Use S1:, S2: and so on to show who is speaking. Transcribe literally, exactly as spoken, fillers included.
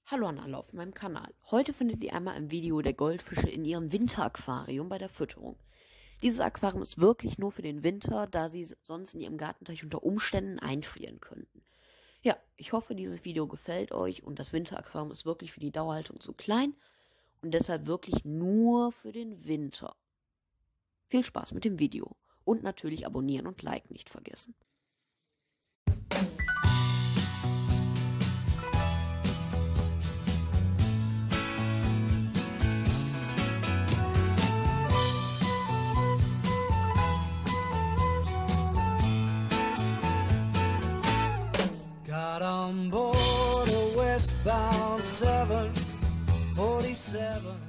S1: Hallo an alle auf meinem Kanal. Heute findet ihr einmal ein Video der Goldfische in ihrem Winteraquarium bei der Fütterung. Dieses Aquarium ist wirklich nur für den Winter, da sie sonst in ihrem Gartenteich unter Umständen einfrieren könnten. Ja, ich hoffe, dieses Video gefällt euch und das Winteraquarium ist wirklich für die Dauerhaltung zu klein und deshalb wirklich nur für den Winter. Viel Spaß mit dem Video und natürlich abonnieren und liken nicht vergessen.
S2: Got on board a westbound seven forty-seven.